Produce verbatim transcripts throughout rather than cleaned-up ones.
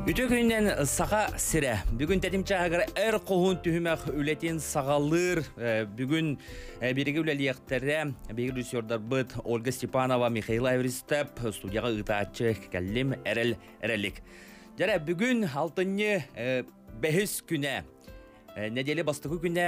Үтө күннен саға сірі. Бүгін тәтімчі ағыр әр қоғын түхімәқ үлетен сағалыр. Бүгін береге үлелияқтары бейгір үсердар бұд Ольга Степанова, Михаил Айвристеп, студияға ұтаатчы кәлім әріл әрілік. Жара бүгін алтынны бәхіс күні, неделі бастығы күні,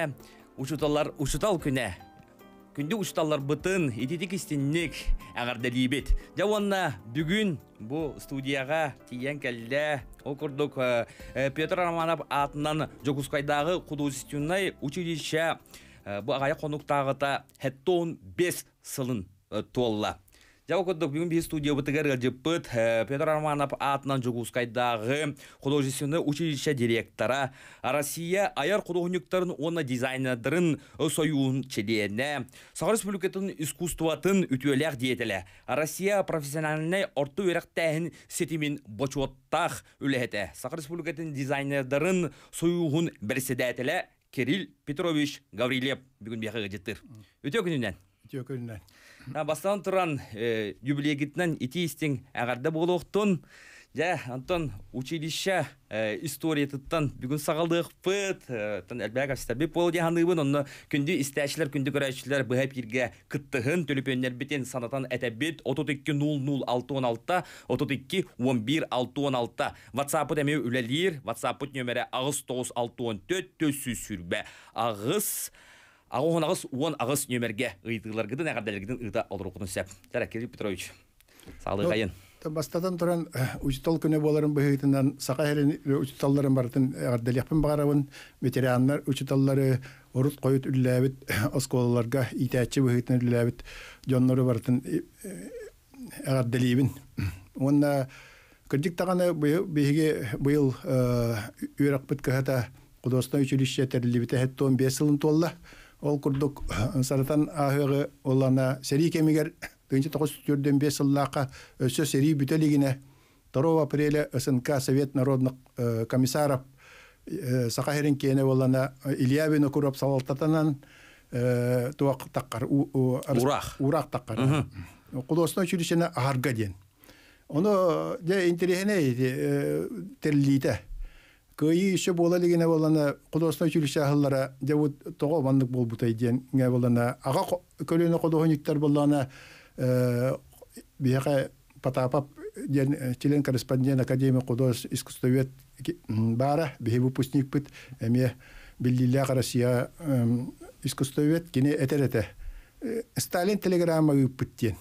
ұшытал күні. Күнді ұшталар бұтын, ететік істіннік ағарда дейбет. Жауанна бүгін бұл студияға тиен кәлді оқырдық Петр Романов атынан Жокускайдағы Художественный училище бұл ағайы қонуқтағыта хәттон бес сылын толла. Жауқырдық бүгін бір студия бұтығар ғалжыппыт Петр Романов атынан Жокускайдағы Художественный училище директора Россия аяр художниктарын оны дизайнердарын союын чедене Сағыр Республикатын искусстватын үтуелер диетелі. Россия профессиональный орты өректәхін сетімін бочуаттақ үләхеті. Сағыр Республикатын дизайнердарын союын бірседәтелі Кирилл Петрович Гаврилев бүгін бияқы ғажеттір. Өте күнінен? Өте күнінен. Бастан тұран юбилегітінен ити істің әғарда болуқтын. Ja, Антон, училище история тұттан бүгін сағалдық бұд. Әлбәк әстәбі болды ғанығын, оны күнді істәшілер, күнді көрәшілер бұғап ерге күттіғын төліпенлер бітен санатан әтәбет отыз екі нөл нөл алты он алты, отыз екі он бір алты он алты. WhatsApp-ы дәмеу үләлер, WhatsApp-ы нөмірі ағыз тоғыз алты он төрт төсі сүрбә. Ағыз, ағыз ағыз он ағыз нөмірге ұйдығылар гыдын, әғардалергідін ұйда алыр оқыдың сәп. Жара, Кирилл Петрович, сағылы қайын. Бастадан тұран учитал күні боларын бұғытынан сақа әрін учиталларын бартын ағардалияқпын бағарауын ветеранлар учиталлары орут қойыт үліләбіт осколаларға итәтші бұғытын үліләбіт жонлары бартын ағардалиебін. Онна күрдік тағаны бұйыл үйрақпыт көхата Художественное училище тәрілібіті әтті он бес сылын толла. Ол күрдік саратан ағығы олана сәрі кемігер тысяча девятьсот четырнадцатый бес сыллақа өсі сері бүтелігіне второго апреля СНК Совет народных комиссаров Сақахерин кені олана Ильябин окурап салалтатанан туақ таққар, урақ таққар. Художественное училищені ағарға ден. Оны де интересіне терлейді. Көйі үші болалығына болана Художественное училище ағылара де тоғы мандық бол бұтай ден. Аға көліні художниктар болана бияқа Потапов член корреспондент Академии художеств искусствовед бара, бихи выпускник пыт, эме Беллиля Россия искусствовед, кене этерете. Сталин телеграмма выпыттен.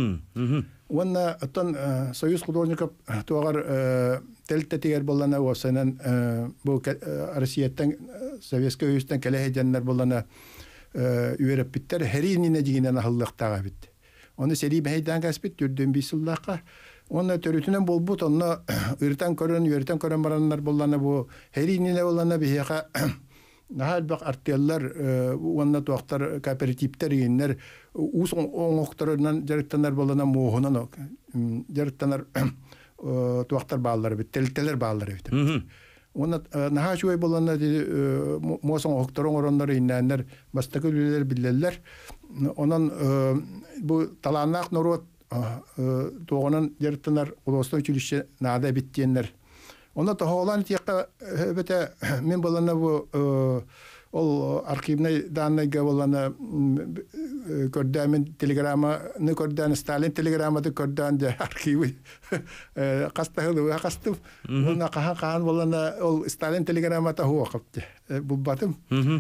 Онна оттон Союз художников туағар тәлтті тегер болана осынан бұл Россияттан, Советский Союзтан кәләхе жаннар болана үйеріп біттер, хәриніне дегенен ахыллықтаға бітті. Оны сәрі бәйден кәспет түрден бейсіллаққа. Оны төрітінен бол бұт, оны үртен көрін, үртен көрін баранлар боланы бұл хәриніне боланы бейеға нағал бақ артеллар, онына туақтар кооперативтер егенлер, ұс оңықтарынан жарықтанар боланы моғынан жарықтанар туақтар бағалары бет, тәлтелер бағалары бет. Оны наға шуай боланы мосын оңықтарын оранлары иннәнлер, бастықы үлелер білелер. Онан бұл таланақ народ тоғынан жарықтанар Художественное училище нада биттенлер. Оны тоғылан тияққа өбеті мен боланы бұл ол архивный данныйға боланы көрдәмін телеграмманы көрдән, Сталин телеграммады көрдән де архивы қастағылы өе қастым. Оны қаған-қаған боланы ол Сталин телеграммата хуа қапты. Бұл батым.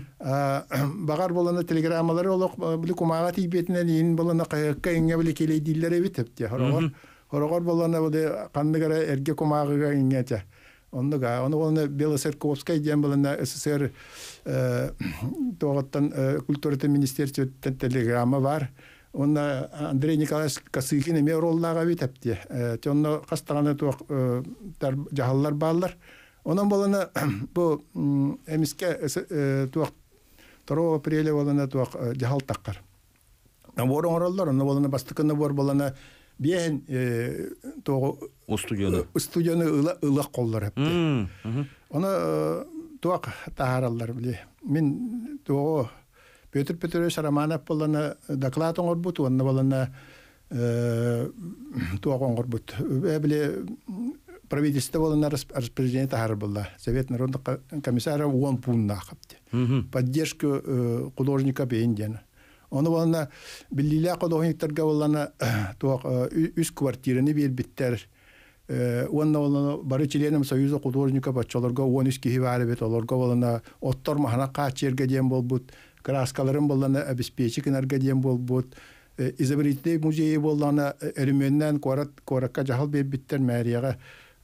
Бағар боланы телеграммалары олық білі құмаға тейбетінен ең боланы қайыққа еңе білі келейдейлер өбетіпті. Хорағар боланы қандығара әрге құмағыға еңе Онныға, оны оны Белоцерковская ден болына СССР тоғыттан культураты министерстветтен телеграмма бар. Оны Андрей Николаевич Косыгин еме роллаға бетіпті. Оны қастағаны жағалылар балылар. Онын болына бұл әміске второго апреля болына жағал таққар. Борын оралылар, оны болына бастықыны бор болына Бейін студияны ұлақ қолдар әпті. Оны туақ тағаралар біле. Мен туғы Петр Петрович Романов боланы доклад оңғыр бұд, оны боланы туақ оңғыр бұд. Біле правительство болна распоряжение тахар была. Совет народного комиссара он пунна хапте. Поддержка художника бендена. Он болна биллиля художниктарга болна то үс квартираны бербиттер. Онна болна бары членом союза художников бачаларга он үс кихи бары бет оларга болна оттор махана качерге дем болбут. Краскаларын болна обеспечикнарга дем болбут. Изобретение музея болна эрменнен корат коракка жахал бербиттер мэрияга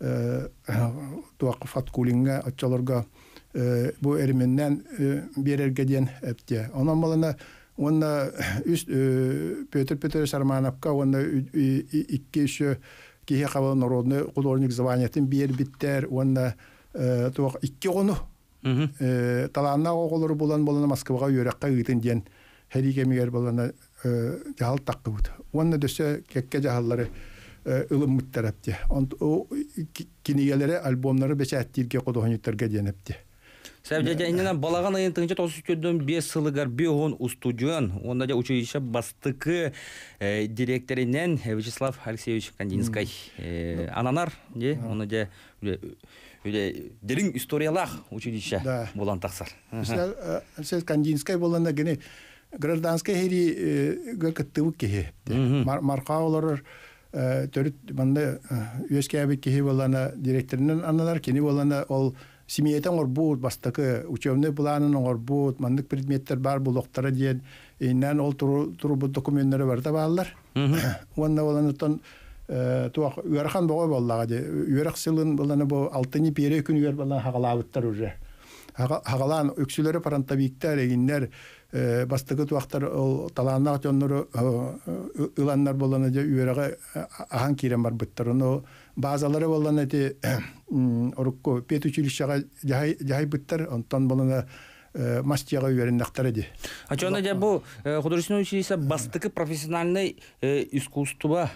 туак фаткулинга атчаларга бу эрменнен берерге ден эпте. Онан болна онна үс Петр Петр Сармановка онна икки үш кихе кабал народный художник званиятын бербиттер. Онна туак икки гону таланна оголор болан болана Москвага үйрөккө ыйтын ден херигемигер болана жахал таккыбыт. Онна дөсө кекке жахаллары ылым муттарапты. Он кинигелери альбомдары бечаттирге художниктарга денепти. Сәбдәҗә иннән балаган айын тыңча тосучыдан бес сылыгар бион устудион. Онда да училище бастыкы директоринен Вячеслав Алексеевич Кандинский. Ананар, де, оны да үде дерин историялар училище болан таксар. Сез Кандинский боланда гене гражданский хери гакыттыбы кеhe. Маркаулар төрүт мында үескәбе кеhe болана директоринен аналар кени болана ол семьетен орбут бастакы учебный планын орбут мандык предметтер бар булоктары диен иннен ол туру бу документтери бар да баллар. Онда боланытан туак үерхан богой боллага де үерак сылын болана бу алтыны пере күн үер болан хагалабыттар уже. Хагалан өксүлөрү парантабиктер эгиннер бастыкы туактар ол талааннак жоннору ыланнар болана де үерага ахан кирен бар быттар. Ону базалары болана де орукко пет училищага жай быттар онтон болана мастияга үерендактар ди. А чонда же бу художественное училище бастыкы профессиональный искусство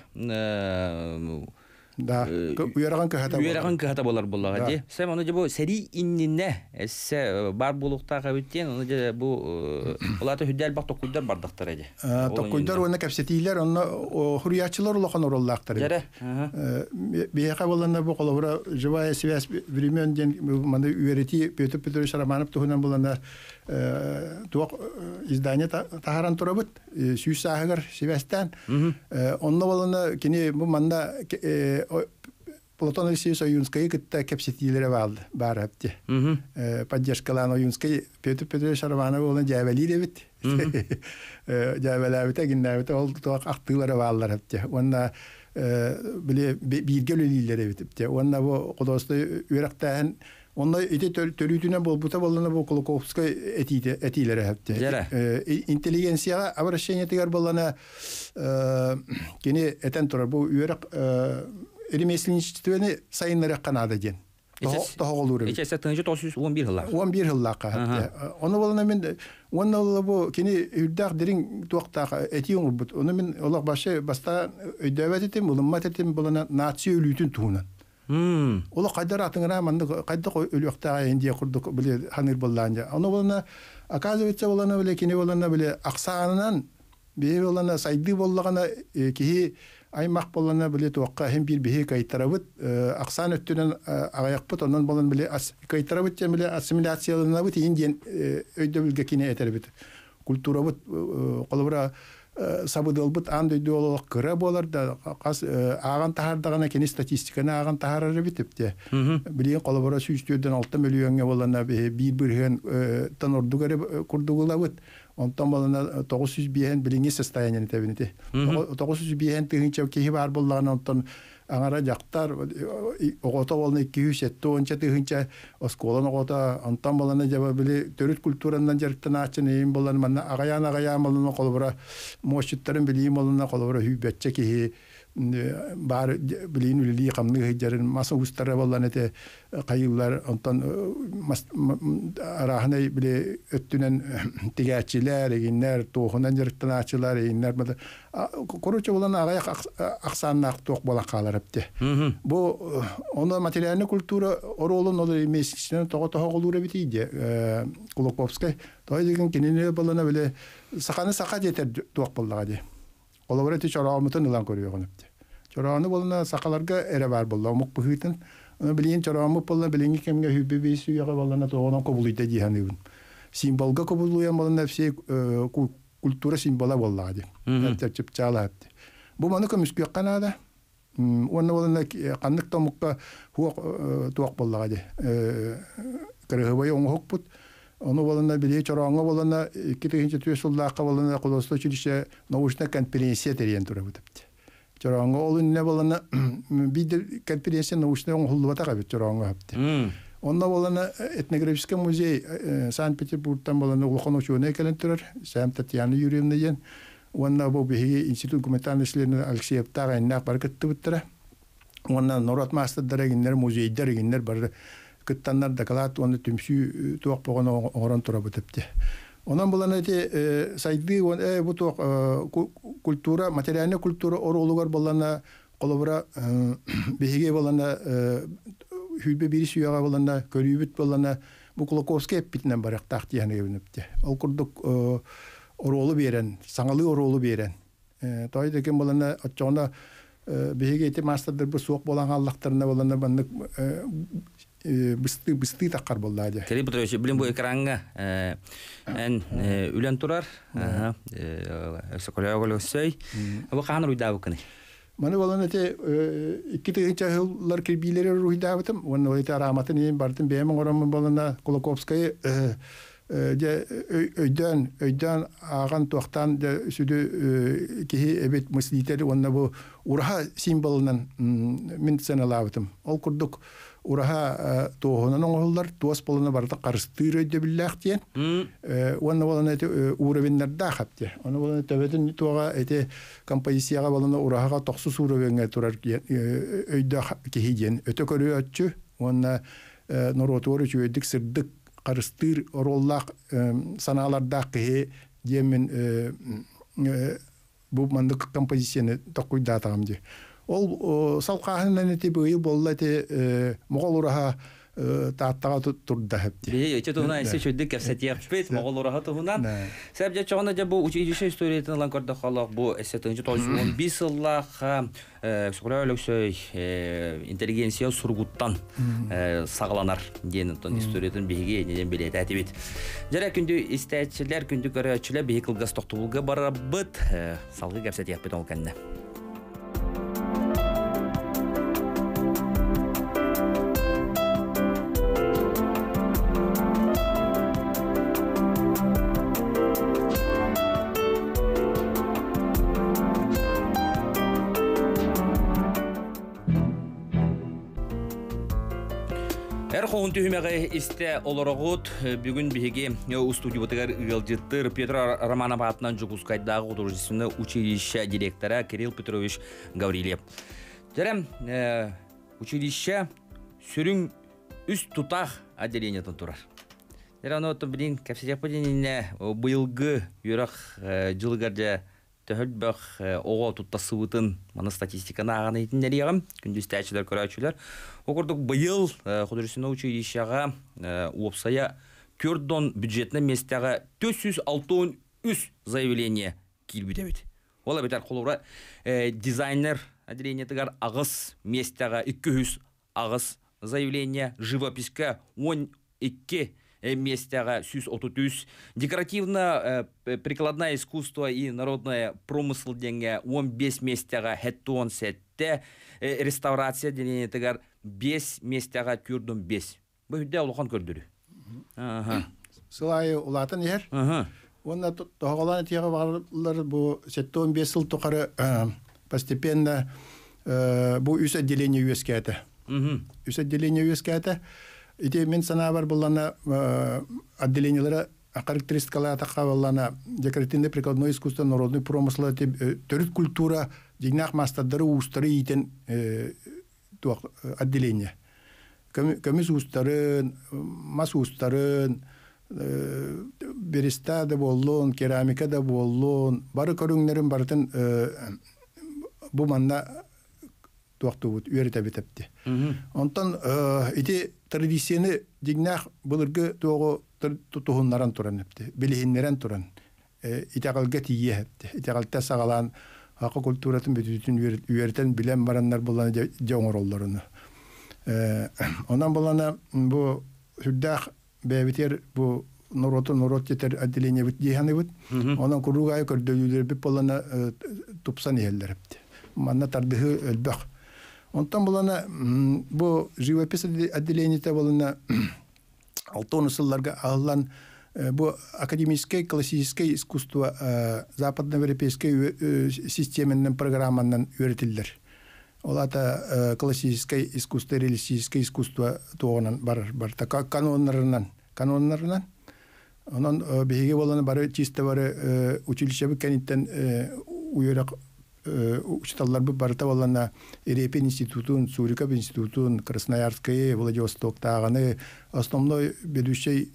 да уяраган кахата уяраган кахата болар боллага ди. Сем аны же бу сери иннине эссе бар булукта кабиттен аны же бу булаты хүддәл бак токуйдар бардактар ди. Токуйдар уна капсетилер аны хуриячылар улакан ороллактар. Жара. Бияка болганда бу колобура живая связь времен ден мында үерети Петр Петрович Романов тугунан болганда туак издание тахаран турабыт сүйүс сагыр связьтан. Онно болганда кини бу манда Платон Алексеевич Оюнский кытта кепсетилери балды бар апти. Поддержкалан Оюнский Петр Петрович Романов болан жабалире бит. Жабалабыта гиннабыта ол туак актылары баллар апти. Онна биле биргелелилери бит. Онна бу кодосты үрактан онна ите төрүтүнө болбута болана бу Колоковской этите этилери апти. Интеллигенцияга обращение тегер болана кени этен турар бу үрак ремесленничествоны сайыннары канада ден. Тоголуру. Эчесе тынчы тосуз он бир жыллар. он бир жылларга. Оны болана мен оны бу кени үрдак дерин туактага этиң бут. Оны мен олар башы баста өйдөбөт этим, улуммат этим болана нация өлүтүн туунан. Хм. Ола кайдар атыңра манды кайда өлүктага энди курдук биле ханыр болланжа. Оны болана оказывается болана биле кени болана биле аксаанынан бе болана сайды боллагана кихи аймак болана биле туакка hem bir bihe кайтарабыт аксан өттүнөн агаяқпыт онон болан биле кайтарабыт же биле ассимиляцияланабыт индиен өйдөбүлгө кине этербит культурабыт колобура сабыдылбыт андойду олок кыра болар да кас аган тахардагана кени статистиканы аган тахарары битипти биле колобура сүйүстөрдөн алты миллионга болана бир бирген танордугары курдугулабыт онтон болана тогуз жүз биен билинги состояние тебинити тогуз жүз биен тыгынча кеhi бар боллаган онтон аңара жактар огото болна эки жүз жети тыгынча осколон огото онтон болана жаба биле төрүт культурандан жарыктан ачын эм болан мана агаян агаян болна колбура мошуттарын билим болна колбура хүбетче кеhi бар билин үлли камны хыжарын маса устара болан эте кайыллар онтон арахны биле өттүнөн тигачилер эгиннер тоохунан жарыктан ачылар эгиннер бада короче болан агаяк аксаннак ток бола каларыпты. Бу оны материальный культура оролун ол месячтен того того голура битиде Колоковской той деген кинене болана биле саканы сака жетер ток болдага ди. Колобура ти чара алмытын ылан көрүп гөнөптү. Чораны болна сакаларга эре бар болла. Мук быхытын. Аны билин чорамы болна билинги кемге хүббе бейсү яга болна тоонан кобулуйда диханыбын. Символга кобулуян болна все культура символа болла ди. Тәртип чалатты. Бу маны көмүскө канада. Онна болна каннык томукка хуак туак болла ди. Э кырыгыбай оңхокпут. Оны болна биле чораңга болна китегинче төсөллакка болна колосто чилише научная конференция терен турабыт. Чораңга олун не болна бид конференция научная оңхулбата кабыт чораңга хапты. Онна болна этнографический музей Санкт-Петербургтан болна улхан учуна келен турар. Сам Татьяна Юрьевна ден. Онна бу биги институт гуманитарных исследований Алексеев тагайна баркытты биттера. Онна Норат мастerdерегиннер музейдерегиннер бар кыттаннар доклад оны түмсү туак болгон орон турабыт депти. Онан булан эти сайды он э бу туак культура, материальный культура оролугар болана колобура биге болана хүлбе бири сүйага болана көрүбүт болана бу Колоковский эппитнен барак такты яны өбүнүптү. Ал курдук оролу берен, саңалы оролу берен. Той деген болана ачона биге эти мастердер бу суак болган аллактарына болана бандык бысты бысты таккар болду. Кирилл Петрович, билим бу экранга эн үлен турар. Ага. Сокологолосой. Бу каны руйдабы кыны. Маны болан эте икки тыгынча жыллар кирбилери руйдабытым. Оны ойта раматын эм бардым бемин орамын болана Колоковская же өйдөн өйдөн аган токтан сүдү ки эбет мыслитер онна бу ураха символунан мен саналабытым. Ол курдук ураха тоонун оңоллар туас болона барда карыстыр өйдө биллах тиен. Онна болона эте уровеннер да хапты. Оны болона төбөтүн туага эте композицияга болона урахага токсус уровенге турар өйдө кихиден өтө көрү өтчү. Онна норотору чөйдүк сырдык карыстыр ороллак санааларда кыhe демен бу мандык композицияны токуйда тагамды. Ол салкаһынан эти быйыл болла те могол ураха тааттага турда хепти. Бие эче туна эсе чөйдүк кепсетиякпет могол ураха тугунан. Себеп чогона же бу училище историятын ланкарда халак бу эсетинчи он беш жыллаха соколөөлөксөй интеллигенция сургуттан сагланар деген историятын биге неден билет атибит. Жара күндү истечилер күндү көрөчүлөр бие кылгас токтулуга барабыт салгы кепсетиякпет ол канна. Эрхоун түһүмәгә истә олорогут бүгүн биһиге студиябытыгар ылжыттыр Петр Романов атынан Жугускайдагы художественное училище директора Кирилл Петрович Гаврилев. Жарам училище сүрүң үст тутах отделениятын турар. Жараны отын билин кәпсетек поденіне быйылгы юрақ жылгарда төхөлбөк ого туттасыбытын маны статистиканы аганы итиннер ягым күндүз тәчилер көрөчүлөр окурдук быйыл художественное училищега уопсая төрдон бюджетный местега төрт жүз алтын үч заявление килбидебит. Ола бетер колура дизайнер отделениятыгар агыс местега эки жүз агыс заявление, живописка он эки местега жүз отуз үч, декоративно-прикладное искусство и народное промысл денге он беш местега хеттон сетте, реставрация денетегар беш местега түрдөн беш. Бу хүдде улахан көрдүрү. Сылайы улатын ер. Онда тоголан тига барлар бу сеттон беш жыл токары постепенно бу үч отделение үескәте. Үч отделение үескәте. Ити мен сана бар буллана отделениелары характеристикалары такка буллана декоративный прикладное искусство, народный промысл, төрүт культура, дигнах мастерлары устары итен отделение. Көмүс устарын, мас устарын, береста да боллон, керамика да боллон, бары көрүңнөрүн бартын бу манда туактубут үйрөтө бетепти. Онтон ити традицияны дигнах булыргы тоого тутуһуннаран туран эпти, билихиннерен туран. Итагалга тие эпти. Итагалта сагалан Haqa kulturатын bütün üyerten bilen baranlar bulan joңороллорunu. Ondan bulana bu hüddах beviter bu Норото норот жетер отделение бит диханы бит. Онан куругай көрдөлүлөр бип болана тупсан елдерипти. Манна тардыгы өлбөк. Онтан болана бу живопись отделениете болана алтын ысылларга алган бу академическое классическое искусство западноевропейской системенин программанан үйрөтүлдүр. Олата классическое искусство, реалистическое искусство туонан бар бар каноннарынан каноннарынан Ondan behiге боланы бары чисто бары училище бекенеттен уйрак учталлар бу барта болана Ерепин институтун, Суриков институтун, Красноярское, Владивосток таганы основной ведущий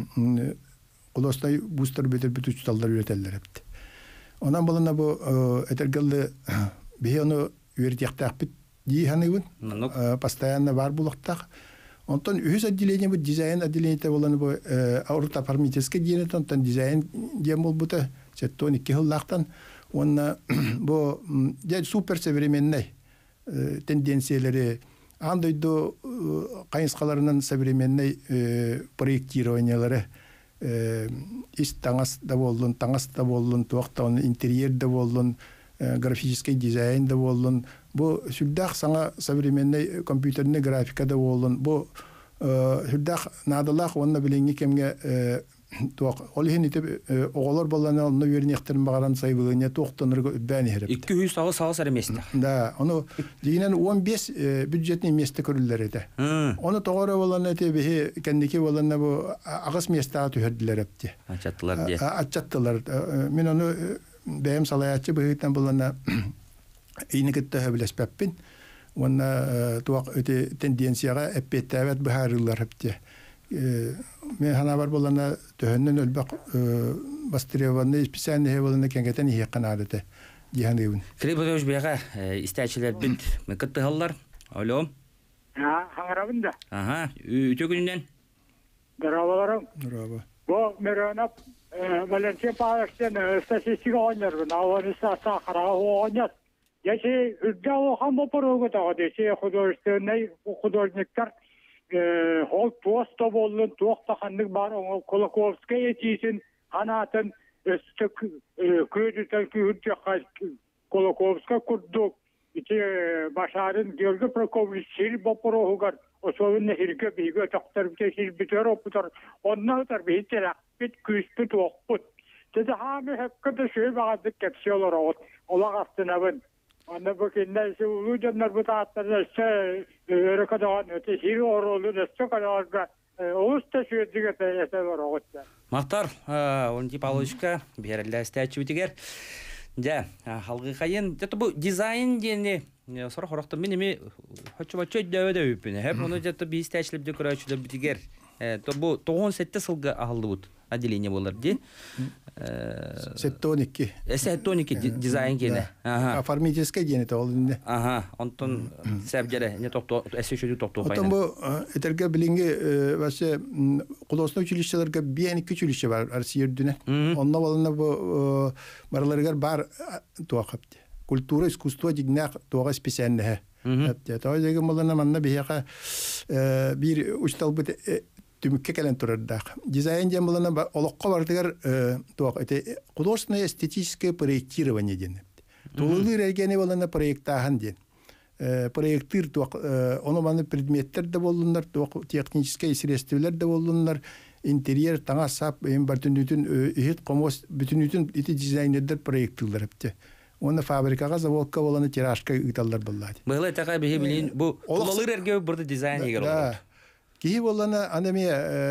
колостай бустер бетер бит учталлар үйрөтелер эпти. Ondan болана бу этергелде бехону үйрөтяктак бит диханыбын постоянно бар булактак. Онтон үз отделение бу дизайн отделение боланы бу ауротоформический диенет онтон дизайн дем бол бута сеттон икки хыллактан онна бу я супер современный тенденциялары андойдо кайынскаларынын современный проектированиялары ис таңас да болдун таңас да болдун туактан интерьер да болдун графический дизайн да болдун бу сүлдах саңа современный компьютерный графика да болдун бу сүлдах надалах онна биленги кемге туак олихин итеп оголор боллана онна вернехтерин багаран сайбылыня токтонурга бәни хереп эки жүз сагыз сагыз эреместе да оны дигенен он беш бюджетный месте көрүлөр эте оны тогора боллана тебе кендики боллана бу агыс месте атыдылар эпти ачаттылар ди ачаттылар мен аны бәем салаячы быйттан боллана инекетте хәбләспәппин онна туак өте тенденцияга эппеттәбәт баһарылар эпти мен хана бар болана төһөннән өлбәк бастреваны специальный болана кенгәтен якынадыты дигәнебен Кребович бәга истәчләр бит мекәттәллар алло ha hangarabında aha үтө gününden Bravolarım bravo bu meronap Valencia Paris'ten statistik oynuyor navanı sağ kara oynuyor yaşı ülke ham bu programda da şey художественный художниктар hol posta bolun toqtaxanlık bar o Kolokovskaya için hanatın üsttük köydüten kühütçe Kolokovska kurduk içi başarın Georgi Prokofiev sil boporo hugar o soyunne hirge bigo taqtar bir sil biter oputar onlar tar bitere bit küspüt oqput dedi hami hakkında şey bağırdık kapsiyonlar ot ola astına ben Anne bakın ne şu ulucanlar bu taatlar işte rekadavan öte hiri orolu da çok kadar da usta şu digete eseler olacak. Мактар, онти Павловичка берелле стәчүтигер. Да, халгы кайын, это бу дизайн дене, сора хорактан мен эми хоччуба чөй дөбөдө үпүнө. Хеп муну жата би стәчлеп де көрөчүлөр битигер. То бу тогон сетте сылга алды бут. Отделение болар ди. Сеттоники. Сеттоники дизайн гене. Ага. Оформительский гене то олунде. Ага, онтон сәбҗере не токто, эсешү токто файна. Онтон бу этерге билинге ваше художественное училищелерге бен iki училище бар Россия дүне. Онда болна бу барларга бар туакапты. Культура, искусство дигнак туага специальное. Хәтта тойдагы болна манна бияка бир учталбы түмүккө келен турардак. Дизайн дем булана олокко бардыгар туак эте художественное эстетическое проектирование денет. Тулы регене булана проекттахан ден. Проектир туак ону маны предметтер де болдундар, туак техническое средстволар да болдундар, интерьер таңа сап эм бартүнүтүн ихит комос бүтүнүтүн ити дизайнерлер проекттылар эпти. Оны фабрикага заводка булана тиражка ыталлар буллады. Быйла така бихи билин бу тулы реге бурда дизайн егер болду. Кихи болана анами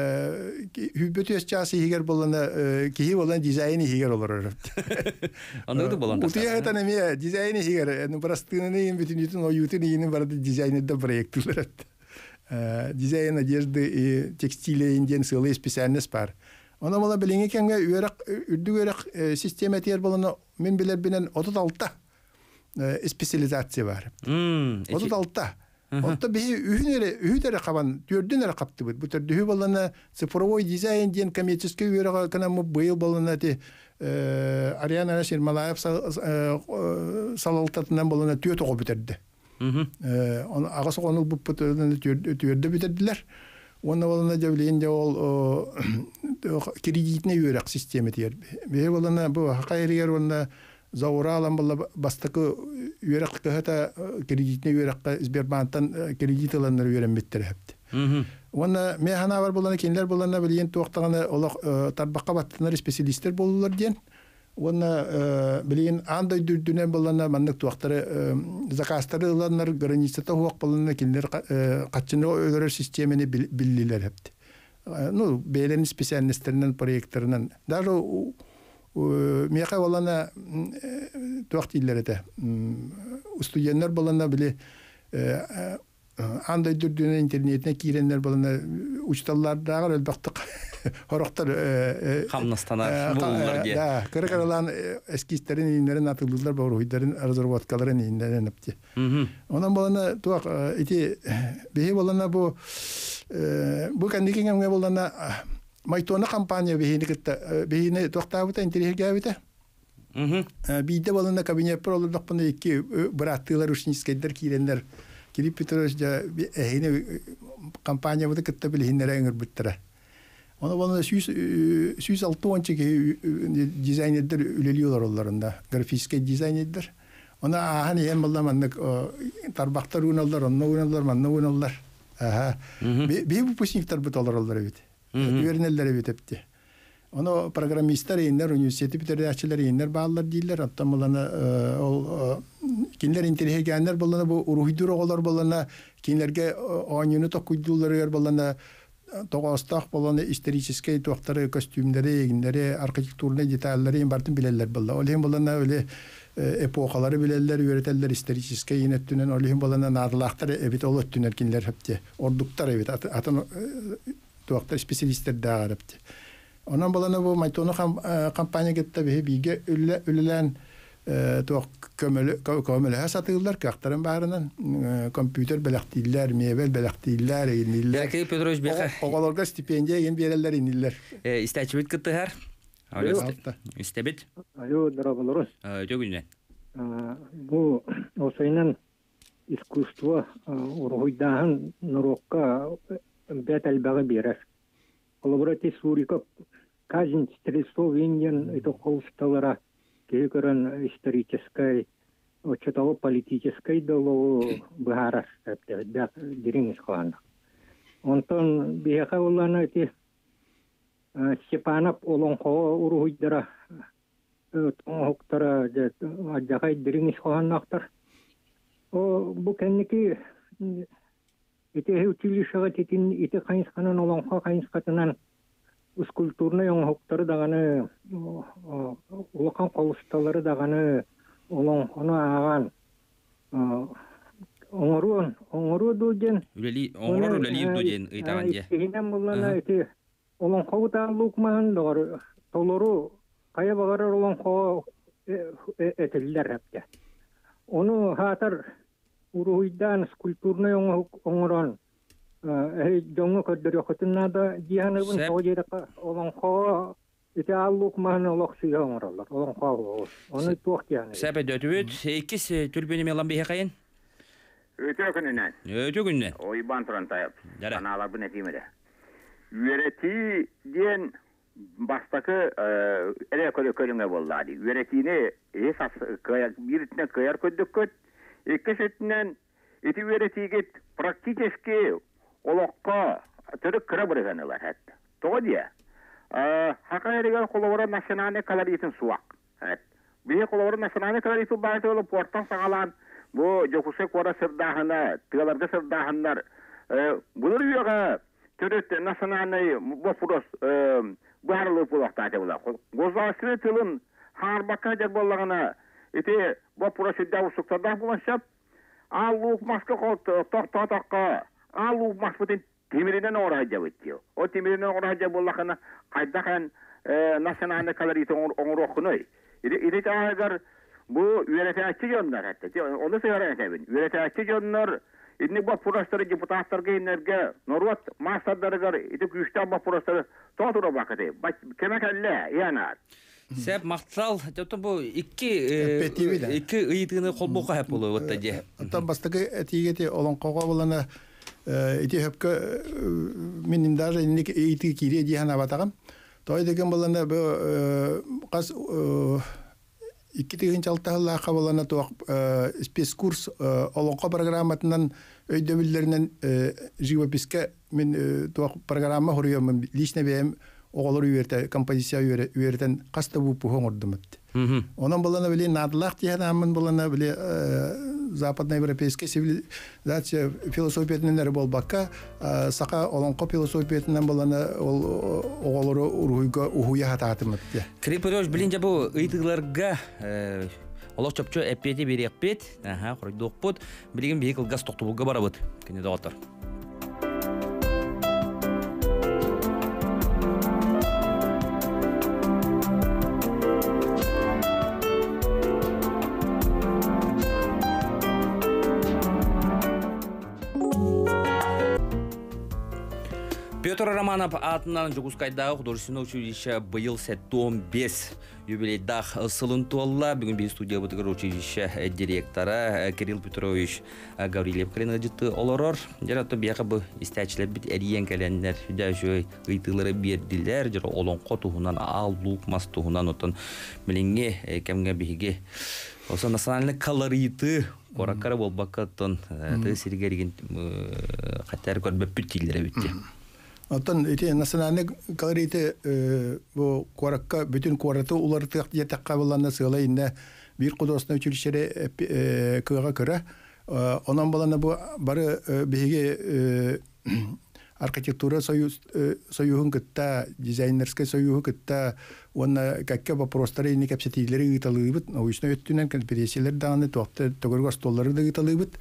хүбөтөс часы хигер болана кихи болана дизайны хигер олор. Аны да болан. Утия этанами дизайны хигер, ну простыны им бүтүнүтүн оютун ини барды дизайнда проекттылар. Дизайн одежды и текстиля инден сылы специальность бар. Она мала билинге кемге үрак үрдүгөрак система тер болана мен билер бинен отуз алты специализация бар. отуз алты Отта бихи үһүнере үһүдере кабан төрдүнере капты бу. Бу төрдү балана цифровой дизайн ден коммерческий үйрөгө гана мы быйыл балана ти Ариана Шермалаев салалтатынан балана түйө тогу битерди. Э, он агасы конул бу төрдү битердилер. Оны балана жавлейинде ол кредитный үйрөк система тиер. Бе балана бу хакайрыгер онда Заура алам бала бастакы үйрәк кыһата кредитный үйрәккә Сбербанктан кредит аланнар үйрәнмәттер хәпте. Уна мен хана бар булган кинләр булганда билген токтаганы олак тарбакка баттынар специалисттер булулар дигән. Уна билген андай дүрдүнән булганда маннык токтары заказтары аланнар границада хуак булганда кинләр качыны өйрәр системаны биллиләр хәпте. Ну, бәйлән специалистларның проектларынан даже Мияка балана туакт илләрдә. Студентлар балана биле андай дүрдүнә интернетне киреннәр балана учталларда әлбәттә хорактар Хамнастанар булулар ди. Да, кыркыралан эскистерин иннәрен атылдылар бар уйдарын разработкаларын иннәрен апты. Онан балана туак ити бе балана бу бу кандикенгә балана Майтона компания бехини кытта бехини токтабыта интерьергәбите. Мм. Бидә балына кабинет пролдык бунда ике браттылар учнискәдер киреннәр. Кирип Петрович да эһине компания бу кытта билһиннәр әңгәр биттер. Аны балына сүйс алты дизайнерлер үлелиyorlar оларында. Графический дизайнерлер. Аны аһаны ен балламаннык тарбактар уналлар, онны уналлар, манны уналлар. Аһа. Бе бу пусниктар бит алар бит. Үйренелләре битепти. Оны программисттар иннер университеты битерәчләр иннер баллар диләр. Аттамалана ол кинләр интерьергәннәр булганда бу урухидур оглар булганда кинләргә аныны токуйдулар булганда тогастак булганда исторический токтары костюмнары, игеннәре, архитектурный детальләре бартын биләләр булды. Олен булганда үле эпохалары биләләр, өйрәтәләр исторический инәттүнән олен булганда нарлахтар эбит олы түнәр кинләр хәпте. Ордуктар эбит атын Доктор специалисттер дагырыпты. Онан баланы бу Майтоны компания кетте биге үлелән ток көмеле көмеле сатылар кактарын барынан компьютер беләктиләр, мебель беләктиләр, инилләр. Яки Петрович беха. Огаларга стипендия ен берәләр инилләр. Э, истәчбит кыттыгар. Алло. Истәбит. Алло, дорогой. Э, жөгүннән. Бу осыйнан искусство уройдан нурокка бәтәлбәгә бирәр. Коллаборатив сурикап кажин стресов инген это холсталара кекерен исторической очетало политической доло бахарас это да диринг схван. Онтон бияха улана эти Степанов олонхо уройдара токтора да аджахай диринг схван нахтар. О бу кенники Ите училищега тетин ите кайынсканан олонхо кайынскатынан скульптурный оңоктары даганы улакан колусталары даганы олонхону аган оңорун оңору дуден Үлели оңору үлели дуден ыйтаган же. Игенен булана ите олонхо таалукман дагар толору кая багар олонхо этелдер хапты. Ону хатар Уруйдан скульптурный оңорон э жоңго көдөр якытынада дияны бун тоҗерка олонхо ите аллук маны локсый оңоролор олонхо оны токтяны Сәбе дөтүт экис түлбени мелан бе кайын Өтө күнүнөн Өтө күнүнөн ойбан турантайып Дара. аналар бу нетимеде Үерети ден бастакы эре көрө көрүнгө болду Үеретини эсас кая биритне каяр көдөккөт Еккешетінен еті өретігет практически олыққа түрік кірі бұрғанылар әтті. Тоғы дия, хақа ереген қолуыры национальный колоритін суақ. Бейе қолуыры национальный колоритін бағыты олы порттан сағалан, бұл жокусы қора сырдағына, тығаларды сырдағындар. Бұлыр үйеға түрік национальный вопрос бұхарлы бұлақта әте бұла. Ғозласыры тылын харбаққа жер болағына Ите вопрос да усуктарда булашап, алук маска кот токтотокка, алук маспутин тимиринен орайда битти. О тимиринен орайда буллахана кайдахан национальный колорит оңрохуной. Иде иде тагар бу үеретәче жоннар хәтта. Оны сөйрәтәбин. Үеретәче жоннар инне вопростары депутаттарга инерге норват массадарыгар ити күчтә вопростары тотура бакыты. Кемекәллә яна. Сәп мактал, тото бу икки икки ыйтыны колбока хәп булы вот таҗа. Ата бастыгы этигете олон кога булана ити хәпкә минем даже ник ити кире дигән абатагам. Той деген булана бу кас икки тигән чалталла кабалана то спецкурс олонка программатынан өйдөбүлләреннән живописка мен то программа хорыйым личный бем оголор үйерте композиция үйертен каста бу пухон ордымыт. Онан булана биле надлах тиһән амын булана биле западноевропейская цивилизация философиятнәр болбакка сака олонко философиятнән булана ол оголор уруйга ухуя хататымыт. Крипорож билинҗә бу ыйтыгларга Олох чөпчө эппети берекпет, аха, курдукпут, билген бейкл газ токтубуга барабыт. Кене доктор. Петр Романов атынан Жугускайдағы художественное училище быйыл сәттон бес юбилейдах сылын туалла. Бүгін бейін студия бұтығыр училище директора Кирилл Петрович Гаврилев кілені жытты олорор. Жаратты бияқы бұл істәчілер біт әріен кәләндер жүдә жөй ұйтылары берділер. Жара олон қотуғынан ал лук мас туғынан отын білінге кәмге бейге. Осы национальный колориты қоракары болбаққаттын ты сиргерген қатар көрбіп бүттейлері бітті. Оттан эти национальный колориты бу коракка бүтүн кораты улар тактакка булганда сыйлайында бир художественное училище кыга кыра. Онан балана бу бары беге архитектура союз союзун кытта, дизайнерский союзун кытта, онна какка вопростары не капсетилери гыталыбыт, научный өттүнөн конференциялар даганы токты тогорго столлары да гыталыбыт.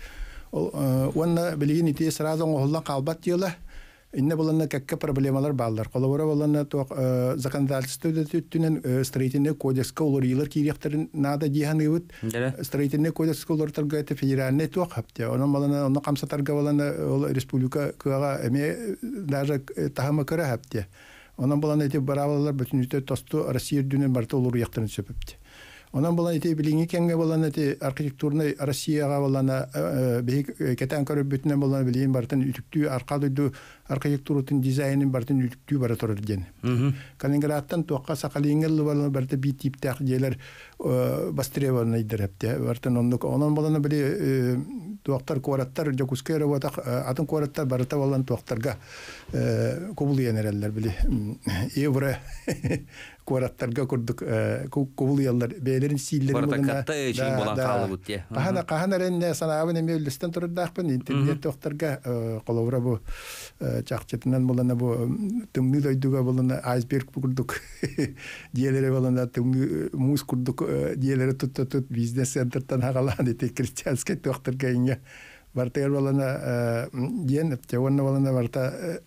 Онна билген ите сразу оңоллан калбат дела. Инне буланна какка проблемалар баллар. Колобора буланна то законодательство төтүнен строительный кодекска улар йылар киректерин нада диханыбыт. Строительный кодекска улар таргайты федеральный то хапты. Онан буланна онна камсатарга буланна республика кыга эме даже тахама кыра хапты. Онан буланна эти баралар бүтүнүтө тосту Россия дүнен барты улар яктын сөпөптү. Онан булан эти билинги кеңге булан эти архитектурный Россияга булана бек кетен көрүп бүтүнөн булан билин бартын үтүктүү аркадыйду архитектуратын дизайнын бартын үтүктүү бара турар ден. Калининградтан тоққа сақалингел булан барты бит типтак жерлер востребованы дирепте. Бартын ондук онан булан били тоқтар кораттар жокускай работак атын кораттар барта булан тоқтарга кобул енерелер били евро кораттарга курдук кобул яллар бейлерин силлерин булан катта эшин булан калыбыт те. Кахана каханарен санабын эме үлестен турдакпын интернет тоқтарга колобра бу чакчытынан булана бу тымны дойдуга булана айсберг курдук диелере булана тымны мус курдук диелере туттут бизнес центртан хагалан эти крестьянский тоқтарга инге бартер булана диен тевонна булана барта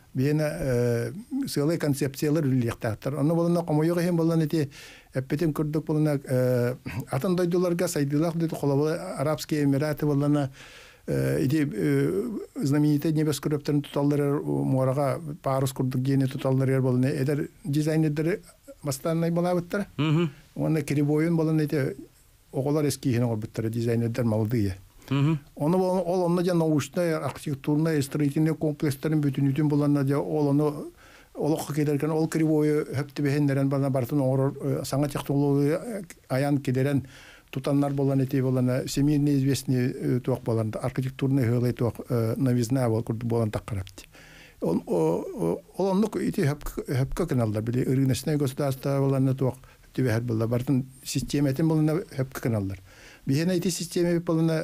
бена сылы концепциялар үлектактар. Аны булана комойга хем булана эти эппетим курдук булана атын дойдуларга сайдылак деди колобы арабские эмираты булана иди знаменитый небескөрөптөрүн туталлары морага парус курдук гене туталлары булана эдер дизайнерлер бастанай булабыттар. Оны кирибойун булана эти оголар эски хен орбуттар дизайнерлер молодые. Оны ол онна жа научный архитектурный строительный комплекстарын бүтүнүтүн булана жа ол оны олоқ кедерген ол кривой хөптү бехендерен бана бартын орор саңа технология аян кедерен тутаннар болан эти болана всемирно известный туак болан архитектурный хылы туак новизна бол курду болан таккарапты. Он ол оннук ити хөпкө каналдар били рыночный государство болан туак тибехет болла бартын систематен болана хөпкө каналдар. Бихена ити системе болана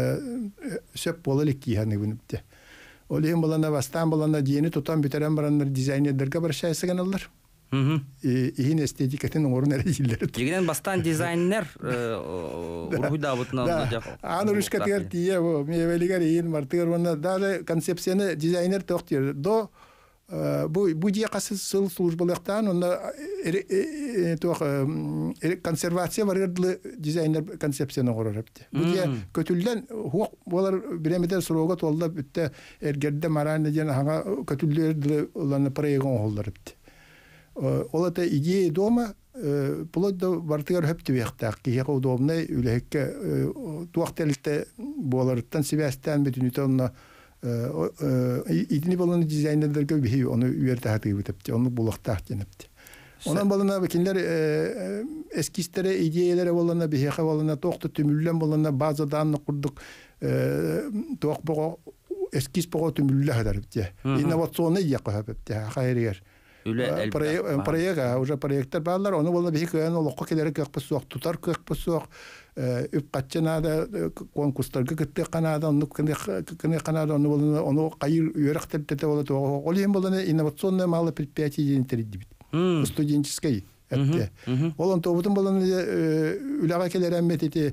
сөп болалык киханы бүнүптү. Олем болана бастан болана дени тутан битерен барандар дизайнерлерге бар шайсыганалар. Ихин эстетикатын орун эрежилер. Дегенен бастан дизайнер ургуйда бутна жак. Аны рушка тертие бу мевелигер ин мартыр вона даже концепцияны дизайнер токтер до бу бу дия касы сыл службалыктан онда туак консервация барырлы дизайнер концепцияны корорапты. Бу дия көтүлден хук болар биремедер сурога толда бүтте эргерде мараны ден хага көтүлдер уланы проегон холдырыпты. Олата идея дома вплоть до бартыгар хөптү бияктак кие удобный үлехке туактелте боларыттан связьтан бүтүнүтөнө идини болон дизайнерлерге бии оны үйөртө хатыбытыпты оны булактак денипти. Онан болона бекинлер эскистере идеялары болона бии болона токту түмүллен болона базадан курдук ток бого эскис бого түмүлле хатарыпты. Инновационный якыпты хайрыгер. Проект уже проекттер барлар оны болна бии кыян олокко келерек кыпсуак тутар кыпсуак үп катчанада конкурстарга кытты канада оны кыны канада оны болна оны кайыр үйрөктөртө болот ол эм болна инновационное малое предприятие интердибит студенческий этте ол он тобутун болна үлага келерен метити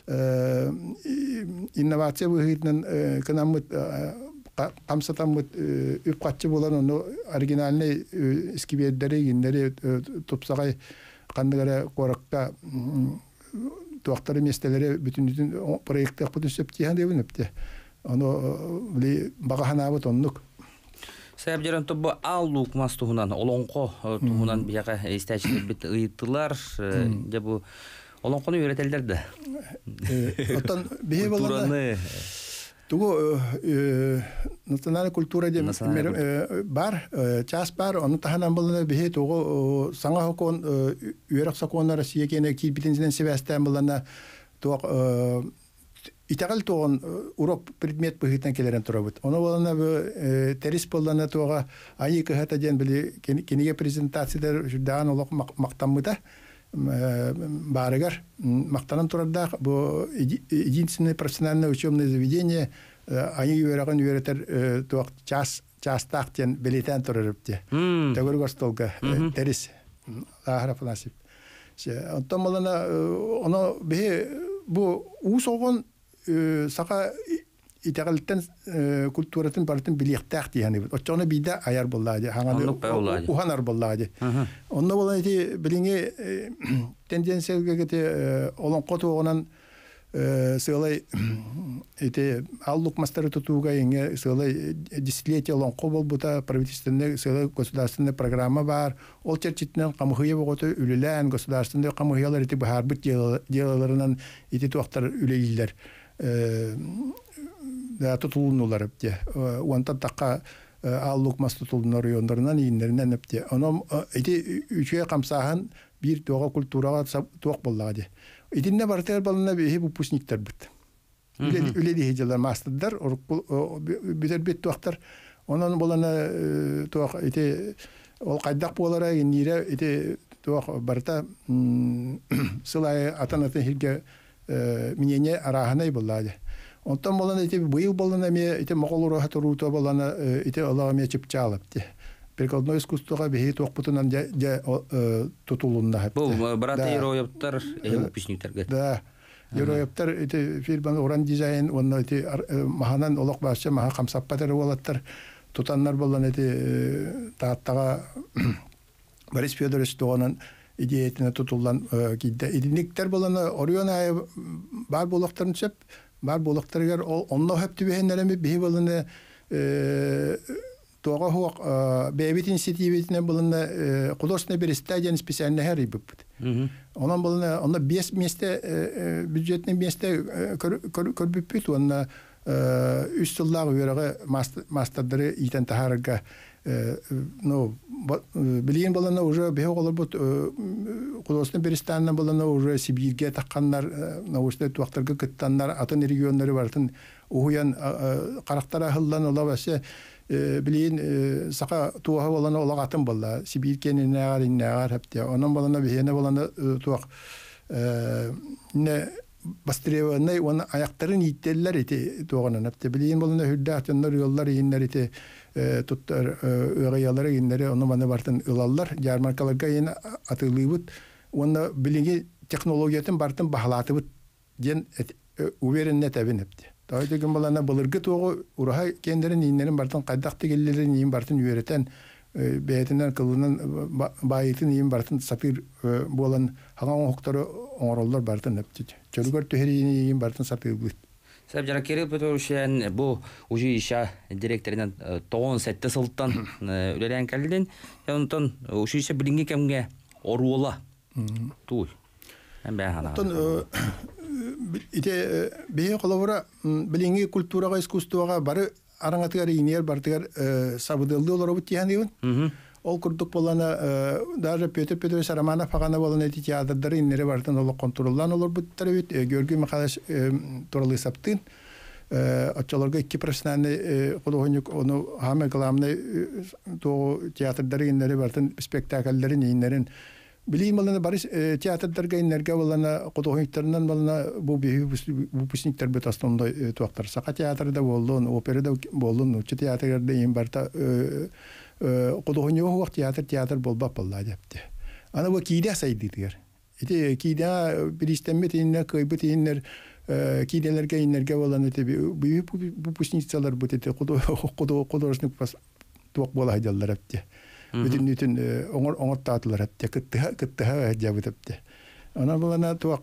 инновация выгытнын канамыт камсатамыт үп катчы болан оны оригинальный скибеддери гиндери топсагай кандыгара коракка туактары местелери бүтүн проекттер бүтүн сөптиһан дебинепти. Оно ли багаханабыт оннук. Сәбҗәрән тобы аллук мастуһунан олонко туһунан бияга истәчлек бит ыйттылар. Дә бу олонконы өйрәтәләр дә. Оттан бие булган. Тугу национальная культура де бар, час бар, оны таханан булган бие тугу саңа хокон үйрәк саконнар Россия кене ки битенсен себәстән булган тук итагал туган урок предмет быгытан келерен турабыт. Оны булган бу терис булган туга айы кыһата ден били кенеге презентациялар жудан олок мактамыта барыгар мактанан турарда бу единственное профессиональное учебное заведение они үйрәгән үйрәтер туак час частактен билетен турырыпты. Төгөр гостолга терис ахраф насип. Онтон болана оны бе бу усогон сака итәгәлтән культуратын бартын билектәк дигән. Очоны бидә аяр буллады. Хаңаны уханар буллады. Онны болай ди билиңе тенденциягә гете олон котугынан сылай эти аллук мастары тутуга инге сылай десятилетие олон кобол бута правительственная сылай государственная программа бар. Ол черчитнен камыгыя богото үлелән государственный камыгыялар ити бахар бит делаларынан ити туактар үлелиләр. Да тутулунулар бите. Уанта такка аллук масты тутулунар райондарынан иннеринен бите. Оном ити үче камсахан бир тога культурага туак буллады. Идинне бартер балына бе выпускниктер бит. Үледи хеҗалар мастер битер бит туактар. Онан балана туак ити ол кайдак болара нире ити туак барта сылай атанатын хилге минене араханай буллады. Онтан балана ити быйыл балана ме ити моголура хатурута балана ити алага ме чипчалыпты. Прикладное искусствоға бейі тоқпытынан тұтылуында. Бұл, брат ерояптар, выпускниктерге. Да, ерояптар, фильман оран дизайн, оны маханан олық басы, маха қамсаппатары олаттар, тұтаннар болан тағаттаға Борис Федорович тоғанан идеятына тұтылдан кейді. Идiniктер боланы Орион айы бар болықтарын сөп, бар болықтарығар, онна хөпті бейінлеріме бейі боланы Тога хуак бебит инициативитинен булына художественный перестадиен специальный хәрри бупт. Онан булына онда бес месте бюджетный месте көрбүппүт онда үч жылдагы үрәгә мастердары итен тахарга ну билген булына уже бе олар бут художественный перестаннан булына уже Сибирге такканнар научный туактарга кыттаннар атын регионнары бартын уян карактара хылдан олабасы билин сака туга болана олагатын болла Сибир кенене аринне арапты онан болана бехене болана туак не бастреванный он аяктарын иттеллер ити туганан апты билин болана хүддәтеннәр юллар иннәр ити туттар ыгыялары иннәре оны мана бартын ылаллар ярмаркаларга ен атылыбыт оны билинге технологиятын бартын баһалатыбыт ден уверенне табын апты Тағы деген балана былыргы тоғы ураха кендерин иннерин бартын кайдак тегеллерин ин бартын үйрөтен бәйтінен кылынан байытын ин бартын сапир болан хаган хоктору оңороллор бартын эптит. Чөлгөр төһөрин ин бартын сапир бут. Сәп жара Кирилл Петровичен бу училища директорынан тоғон сәтте сылттан үлелән кәлден. Янтон училища билинге кемге оруола. Туй. Мен бәһана. Тон ите бие коловора билинге культурага искусствога бары араңатыгар инер бартыгар сабыдылды олар бут тиһан. Ол курдук болана даже Петр Петрович Романов фагана болан эти театрдары иннере бартын олар контроллан олар буттар бит Георгий Михайлович туралы саптын отчаларга iki профессиональный художник onu хаме главный то театрдары иннере бартын спектакльдерин иннерин билим болана барыс театрдарга иннерге болана художниктарынан болана бу выпускниктер бит основной туактар сака театрда болдун операда болдун учу театрда ин барта Кодогоньо вакт театр театр болбап болла депти. Ана бу кийде сайдыдыр. Ити кийде биристемет инне кыйбыт иннер кийделерге иннерге болан эти выпускницалар бут эти кодо кодо художник туак бола хайдалар депти. Бүтүн бүтүн оңор оңор таатылар депти. Кытта кытта жабы депти. Ана болана туак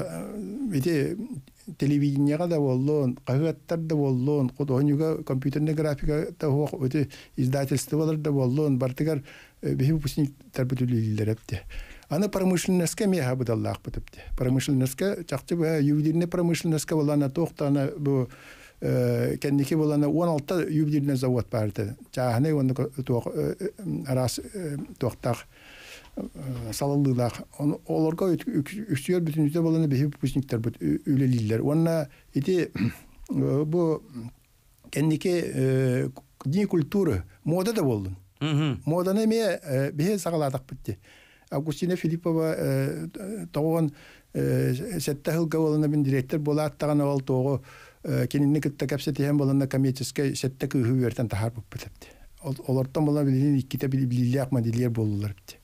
ити телевидениега да боллон, кагаттар да боллон, кодонюга компьютерный графика да хок өтө издательстволар да боллон, бартыгар бихи выпускниктер бүтүлүлөр эпти. Аны промышленностька меха буталлак бутупти. Промышленностька чакчы ба ювелирный промышленностька болана токтана бу кендики болана он алты ювелирный завод барды. Чахны оны ток арас токтак салаллылар. Оларга үксүөр бүтүнүтө боланы бехи выпускниктер бут үлелилер. Онна ити бу кендики дини культура мода да болдун. Моданы ме бехи сагаладак битти. Августина Филиппова тогон сетте хылга боланы бин директор болаттаган ол того кенинни кытта капсетен боланы коммерческий сетте кыгыбертен тахар буп битти. Олардан боланы билин икките билилек моделер болдулар битти.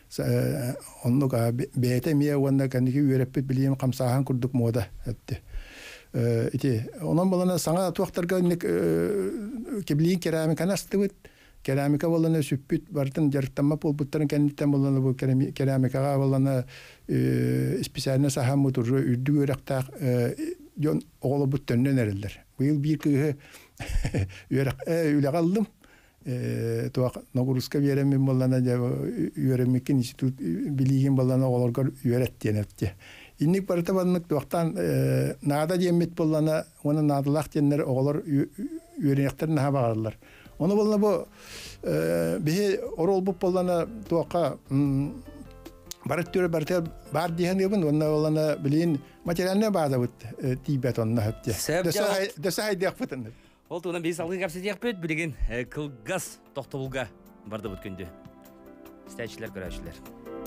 Оннуга бете мия уанна кандики үйреппет билием камсахан курдук мода этти. Ити онон болана саңа туактарга кеблиин керамиканы астыбыт. Керамика болана сүппүт бартын жарыктанма болбуттарын кенниттен болана бу керамикага болана специально сахан мутуру үрдү өрактак жон оголобут төннөн эрелдер. Быйыл бир кыгы үйрак үле калдым. Туак Ногурска беремин болана үйрөмекин институт билигин болана олорго үйрөттен этти. Инник барта баннык туактан наада жемет болана оны наадалак теннер оголор үйрөнөктөрүн хабарлар. Оны болана бу бе орол буп болана туакка барыттыр барта бар деген гебин онна болана билин материалны база бут тибет онна хатте. Десе десе хайдык бутун. Ол туна бес алгы капсетип бет билген кылгас токтобулга барды бүткөндү. Стачилер көрөчүлөр.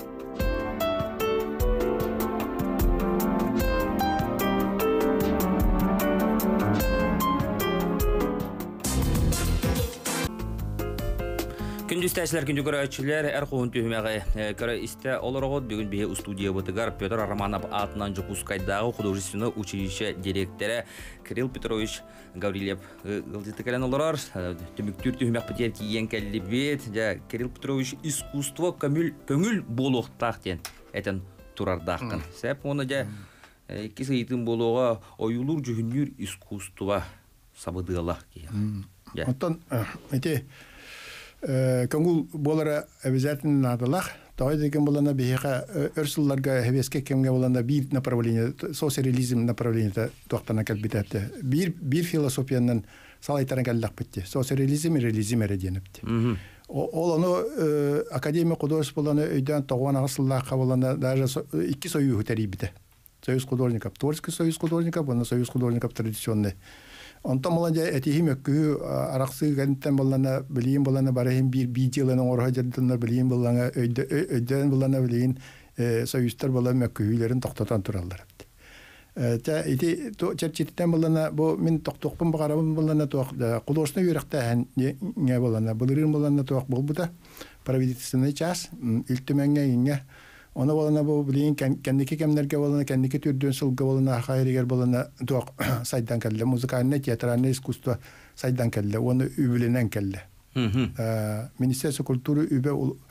Күндүз тәсилер күндү көрөчүлөр эр коон түймөгө көрө исте олорогот бүгүн бие студия бутыгар Петр Романов атынан Жукускайдагы художественное училище директору Кирилл Петрович Гаврилев гылдытыкалан олорор түмүктүр түймөк битер кийен келлибет жа Кирилл Петрович искусство көңүл көңүл болуктак ден этен турардакын. Сеп оны жа эки сыйтын болууга оюлур жүгүнүр искусство сабыдыла кийен. Оттон эти көңүл болара обязательно надалах. Той деген болана бияка өрсүлларга хевеске кемге болана бир направление социализм направление токтана келбитетти. Бир бир философиянын салайтаран келдак битти. Социализм реализм эреденипти. Ол аны академия художество болана өйдөн тогон асыллакка болана даже iki союз терибите. Союз художников, Творческий союз художников, бона союз художников традиционный. Онтон моланжа этихим өккү араксы гэнтен болана билиим болана барахим бир биджилен орха жадтынна билиим болана өйдөн болана билиин союзтар болан өккүлөрүн токтотон тураллар. Та ити черчиттен болана бу мен токтокпун багарабын болана ток художественный үйрөктө не болана булырын болана ток болбута правительственный час илтимеңге инге Ona bolana bu bilin kendiki kemlerge bolana kendiki türdön sılga bolana hayriger bolana doq saydan kelle muzikane teatrane iskustva saydan kelle onu übülenen kelle. Ministerstvo kulturu übe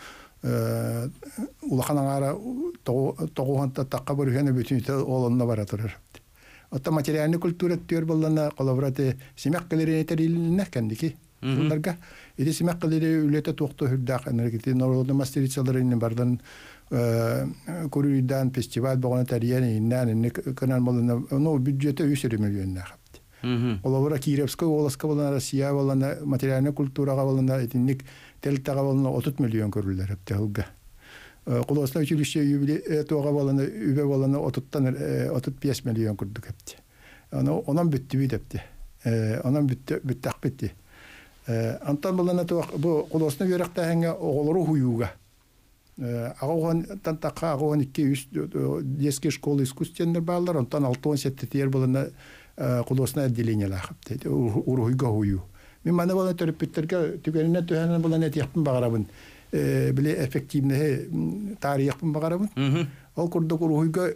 ulaqanara toğuhanta taqqa burhene bütün olanna baratırır. Otta materialni kultura tör bolana kolaborate simek keleri teriline kendiki. Bunlarga ide simek keleri ülete toqto hürdaq energeti narodu masteritsalarının bardan Kuruydan festival bağına tarihine inan ne kanal bolana no büdjete yüz milyon naqaptı. Olabora Kirevskoy olaska bolana Rusya bolana materialni kulturaga bolana etnik teltaga bolana otuz milyon körüller hepti hılga. Qolosna üçülüşe yübile toğa bolana übe bolana otuzdan otuz beş milyon kurduk hepti. Ona ondan bitti bitepti. Ondan bitti bittak bitti. Antan bolana toğa bu qolosna yörekte henge oğuluru huyuga. Ағуған тантаққа ағуған екі үш еске школы искусственный балалар, онтан алты он сетті тер болына құлосына отделение лақып дейді, ұрғыға хойу. Мен мана болына төріппеттерге түгеніне төхенен болына әтияқпын бағарабын, біле эффективнее тарихпын бағарабын. Ол күрдік ұрғыға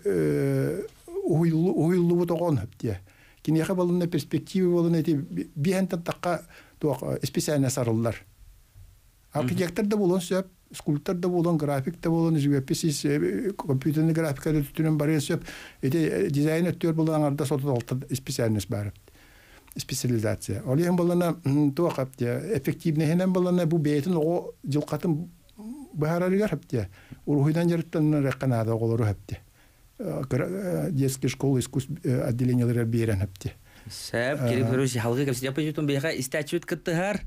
ұйылы бұт оған өпті. Кенеқі болына перспективі болына бейін тантаққа специально сарылылар. Архитектор да болын сөп, скульптор да болон, график да болон, живописец, компьютерный графика түтүнөн бары сөп, эти дизайнер төр болон арда сотот алты специальность бар. Специализация. Олен болона то капты, эффективный хенен болона бу бейтин о жылкатын бахарарыгар хапты. Урухуйдан жарыттан раканада оголору хапты. Детский школа искусств отделениялары берен хапты. Сәп, керек көрөсі халғы кәпсі япы жетун бейға истәчүт кыттығар.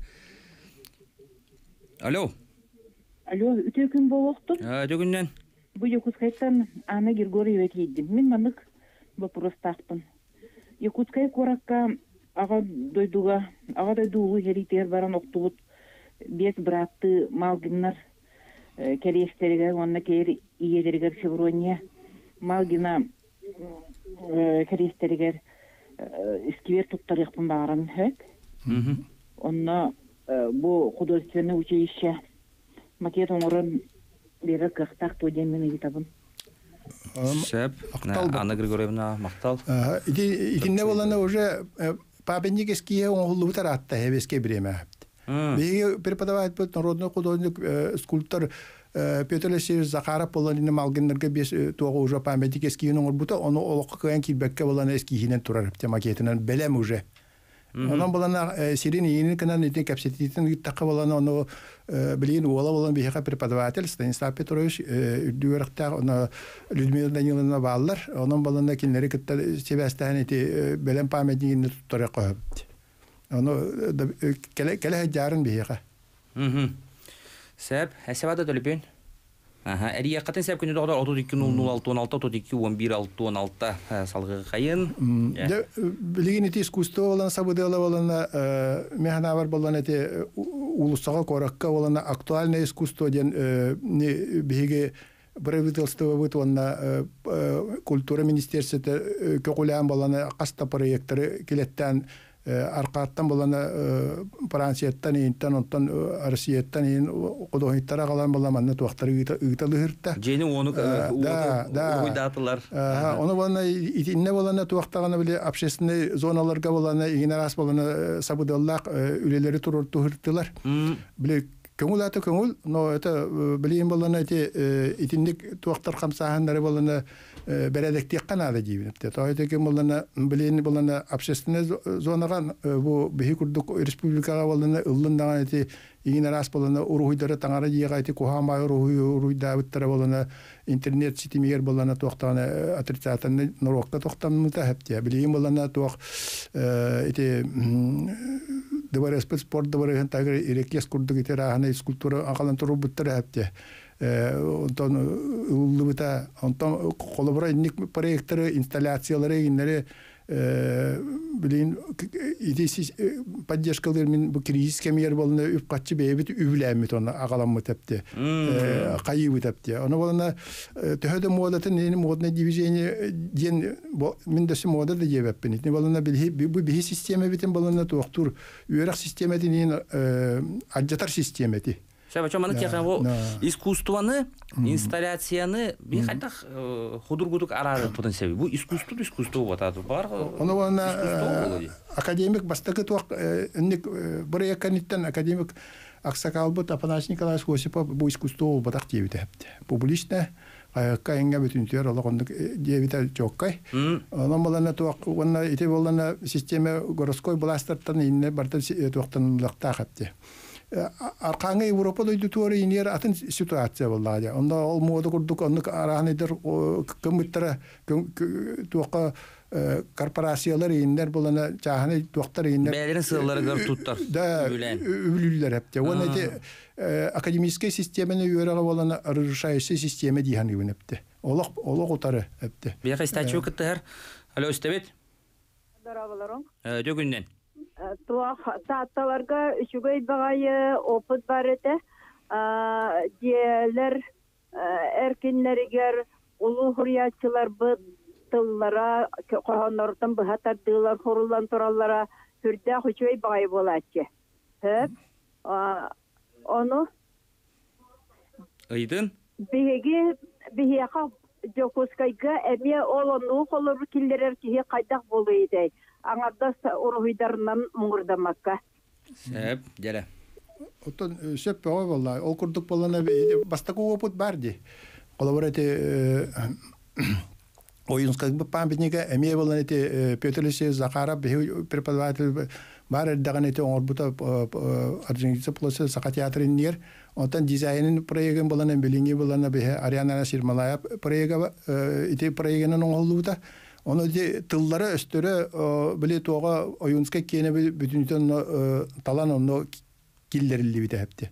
Алло. Алло, үтө күн болуқту? Өтө күннен. Бұл Якутскайттан Анна Григорьева кейдім. Мен манық вопрос тақпын. Якутскай коракка аға дойдуға, аға дойдуғы жеритер баран оқтуғыт бес братты малгиннар кәлестерігер, онна кейер иедергер Шеврония малгина кәлестерігер искивер туттар яқпын бағаран хөк. Онна бұл художественное училище макет оңырын бері қықтақ төден мені етабын. Шәп, Анна Григорьевна мақтал. Итинне боланы уже папенник эские оңғылы бұтар атта хевеске біреме. Беге преподавать бұд народный художник скульптор Петр Алексеевич Захаров боланы малгендерге бес тоғы уже памятник эскиен оңыр бұта, оны олыққа көйен келбекке боланы эскиінен тұрар макетінен белем уже. Ondan bolana Сирин yeni kanal neten kapasiteten gittaqqa bolana onu bilin ola bolan biha preparatel Stanislav Petrovich ürdürekta ona Lyudmila Danilовна ballar. Ondan bolana kinleri kitta sebastan eti belen pametini tutara qoyapti. Onu kele kele hajarın biha. Mhm. Seb, hesabada dölüpün. Aha, eriye qatın seb күнү догдор otuz iki nol nol altı on altı otuz iki on bir altı on altı салгы кайын. Билген эти искусство болан сабыдыла болана механа бар болан эти улуссага коракка болана актуальное искусство ден не биге правительство бут онна культура министерството көкүлән болана каста проекттары келеттен аркаттан болана Францияттан интан онтан Россияттан ин кодоһиттара калан боламанны туактары ыйталыһырта. Жени оны уйдатылар. Оны болана итинне болана туактаганы биле общественный зоналарга болана игенерас болана сабыдаллак үлелери туруртуһыртылар. Биле көңүл аты көңүл, но это билим болана эти итинник туактар камсаһандары болана бередекти канада дибинепте. Тойтеке болана билин болана общественный зонага бу бихи курдук республикага болана ыллындаган эти игенерас болана уруйдары таңара жига эти кухамай уруй уруйда биттер болана интернет ситимер болана токтаны отрицательный норокка токтамыта хепте. Билим болана ток эти Дебаре спорт дебаре хантагы ирекес курдук итераханы скульптура акалан туру буттер хепте. Онтон уллубута онтон колобра инник проекттары инсталляциялары иннери билин идеси поддержкалар мен бу кризис кемер болна үп катчы бебит үбләмит оны агаламы тепте кайыбы тепте аны болна төһөдө модатын эни модный движение ден мен дөсө мода да жебеппин не болна билги бу бихи система битен болна токтур үерак система ден аджатар системати Шабача маны кехан бу искусствоны, инсталляцияны би хайтах худургудук арары потен себеби. Бу искусство искусство батады. Бар. Оно вона академик бастакы туак инник бурая каниттен академик Аксакалбыт Афанасий Николаевич Осипов бу искусство батак дебите. Публично кайынга бүтүнтөр алгондук дебите жоккай. Оно балана туак вона ите балана система городской бластерттан инне барта туактан лакта хатте. Аркаңы Европада өйдүтөрө инер атын ситуация болду. Онда ол моду курдук ондук арахнедер кымыттара туакка корпорациялар иннер болана чаханы туактар иннер. Бәлерин сылларыгар туттар. Да, үлүллөр хепте. Оны эти академическая системаны үйрөгө болана разрушающая система дигән генепте. Олак олак утары хепте. Бия статью кыттыр. Алло, Стебет. Дарабаларың. Дөгүннән. Туа таатталарга үчүгөй багайы опыт бар эте. Диелер эркинлеригер улуу хуриятчылар бы тыллара кохоннортон быхатар дылар хорулан тураллара хүрдә үчүгөй багай болачы. Хөп. Ону Ыйдын. Биһиги биһиха жокускайга эме олону холор киллерер ки кайдак болуйдай. Аңарда урухидарынан муңурдамакка. Сеп, деле. Отон сөп баа валла. Ол курдук болана бастакы опыт барди. Коллаборати ойынскай памятника эме болана эти Петр Алексеевич Захаров преподаватель бар даган эти орбута организация плюс сака театрын нер. Отон дизайнын проектын болана билинги болана бе Ариана Сирмалая проекта эти проектын оңолута. Оны де тыллары өстөрө биле тога оюнска кене бүтүнтөн талан оны киллерилди битепти.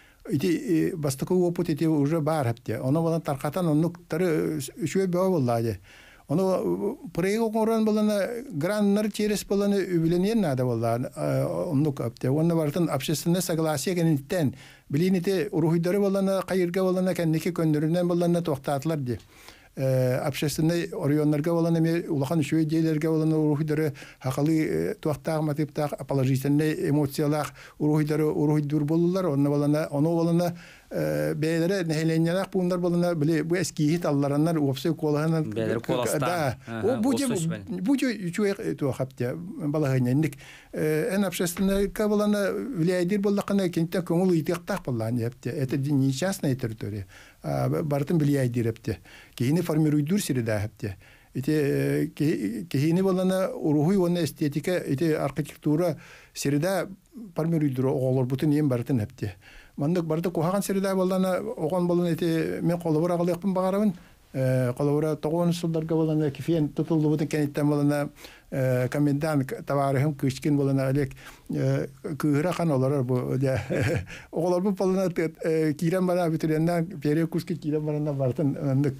Ити бастакы опыт эти уже бар хепти. Оны болан таркатан оны тары үшө бөө боллады. Оны проект оран болана граннар через болана үбүленен нада боллады. Оны капты. Оны бартын общественное согласие кенеттен билинете урухидары болана кайырга болана кеннеки көндөрүнөн болана токтатылар ди. Общественный орионнарга болан эме улахан үшөй дейлерге болан урухидары хакалы туактаг матыптаг положительный эмоциялар урухидары урухидур болулар онна болана оно болана бейлере нехеленнер бундар болана биле бу эски таллараннар опсе коланан бейлер коласта да о бuje buje üçөй туахапты балагынник эн общественный ка болана влиядир боллакана кенте көңүл ыйтыктак боллан депти это не частная территория бартын влиядир депти кейини формируйдур сиреда хепти эти кейини болана урухуй оны эстетика эти архитектура сиреда формируйдур оголор бутун эм бартын хепти мандык барды кухаган сиреда болана огон болон эти мен колобура кылыкпын багарабын колобура тогонунчу жылдарга болана кифен тутулду бутун кенеттен болана комендант товарым кышкин болана элек кыырахан олар бу оголор бу болана кирен бара битиренден перекуски кирен барана бартын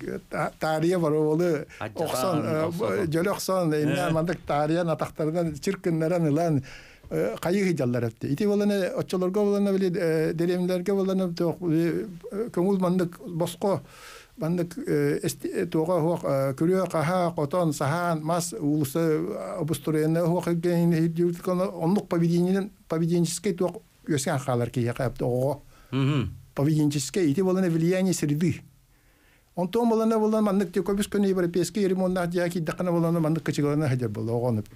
тария бар болу оксон жолоксон инде мандык тария натактардан чиркиннерен илан кайы жаллар этти. Ити боланы оччолорго боланы биле деремлерге боланы көңүл мандык боско мандык тога хок көрө каха котон сахан мас улусы обустурена хок ген хидюткон онлук поведениен поведенческий ток өскен халар ки якапты о поведенческий ити боланы влияние среды. Он том боланы боланы мандык те көбүс көне европейский ремонт яки дакана боланы мандык кычыгына хажар болду огонуп.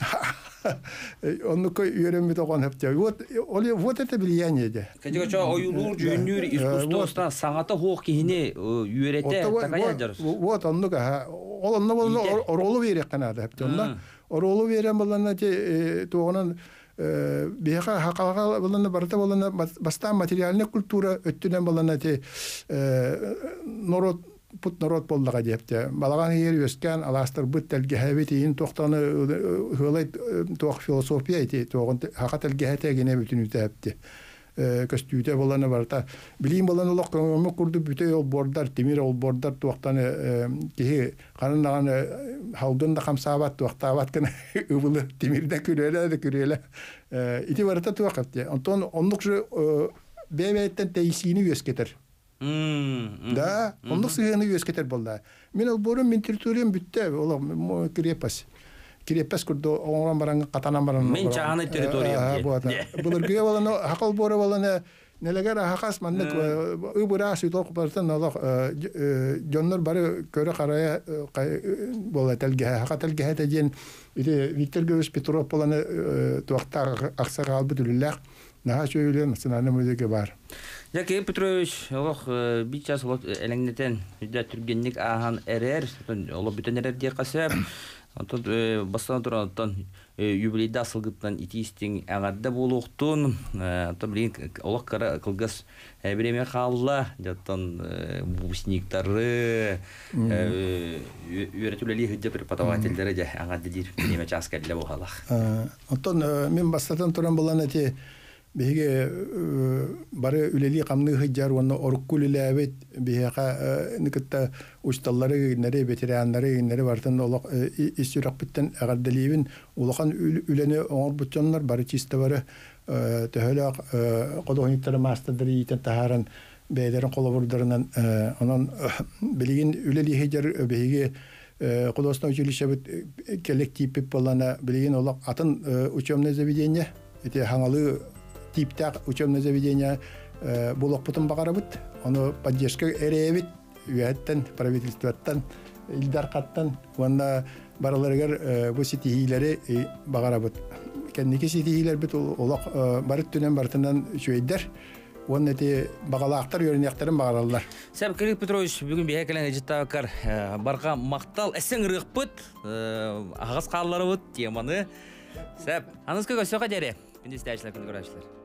Он кой юрем битогон хепте. Вот вот это влияние де. Кадича оюлур жөнүр искусствостан саңата хок кийине үйрете такаядыр. Вот он ка ол онно болно оролу берек канада хепте. Онда оролу берем боланы те тогонан беха хакалга боланы барта боланы баста материальный культура өттүнөн боланы те народ пут народ болдыга депте. Балаган ер өскән аластыр бут телге хәбетин токтаны хөлай ток философия ити тогын хакател гәһәтә генә бүтүн үтәпте. Көстүтә боланы барта. Билим боланы лок көмө курду бүтә ел бордар, темир ол бордар токтаны ки канынаган халдын да хамсабат токтабат кына убулы темирдә күрәлә дә күрәлә. Ити барта токапте. Антон онлык бебеттен тейсини өскетер. Да, ондық сыгыны өскетер болды. Мен ол борын мен территориям бүтті, ол крепость. Крепость күрді оңған бараңы, қатанан бараңы. Мен чағаны территориям. Бұлар көе боланы, хақыл боры боланы, нелегер хакас маннык ыбыра сүтол купартан алак жоннор бары көрө карая бола телге хакателге хетеген иде Виктор Георгиевич Петров боланы туакта аксага албы дүлләк наха сөйлем сынаны мөзеге бар. Яке Петрович, олох бит час олох элеңнетен үдә түргенник ахан эрер, олох бүтән эрер дия касап, антон бастан туран антон юбилейда асылгыттан итистин агадда болуктун, антон билин олох кара кылгас биреме халла, жаттан бусниктары, үйрәтүләли хыҗҗа преподавательләре дә агадда дир биреме час кәллә бохалах. Антон мен бастан туран булган әти биге бары үлели камны хыҗар ванна оркулиләбет бияка никетта усталлары нере ветераннары нере бартын олак исүрәк биттен агаддалибин улахан үлене оңор бутчаннар бары чисте бары төһөләк кодогниктары мастerdары итен тахаран бәйләрен колобурдарынан анан билигин үлели хыҗар биге кодостан училище бит коллектив болана билигин олак атын учебное заведение эти хаңалы типтак учебное заведение булак бутын багарабыт, аны поддержка эребит, үәттен, правительствоттан, илдар каттан, ванда бараларыгар бу ситихилери багарабыт. Кенники ситихилер бит олак барыт түнен бартынан шөйдер, ванда те багалактар йөрнәктәрен багаралар. Сәб Кирилл Петрович, бүгін бейәкелен әжеттавакар барга мактал әсең рыгпыт, агас каллары бут теманы. Сәб, анызга көсөкә дәре. Бинде истәчләр күндә күрәчләр.